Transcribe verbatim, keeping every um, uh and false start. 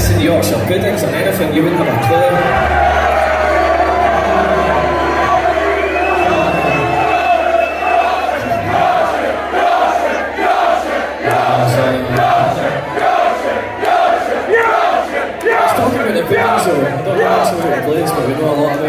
Puddings in Yorkshire, puddings and anything, you wouldn't have a clue. Talking about the puddings though, I don't know what's over the place, but we know a lot about